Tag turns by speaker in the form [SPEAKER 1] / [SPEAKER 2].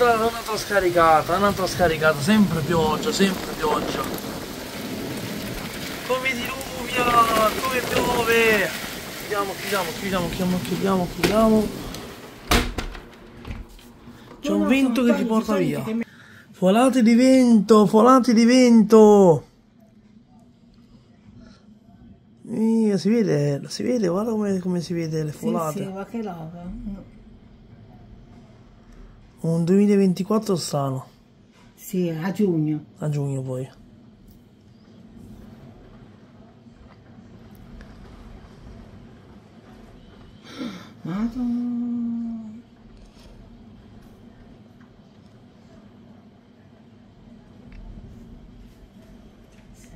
[SPEAKER 1] un'altra scaricata, sempre pioggia, sempre pioggia. Come diluvia, come piove. Chiudiamo. C'è un vento che ti porta via. Folate di vento. Si vede, guarda come si vede le folate.
[SPEAKER 2] Sì, ma che roba.
[SPEAKER 1] Un 2024 strano.
[SPEAKER 2] Sì, a giugno.
[SPEAKER 1] A giugno poi.
[SPEAKER 2] Madonna.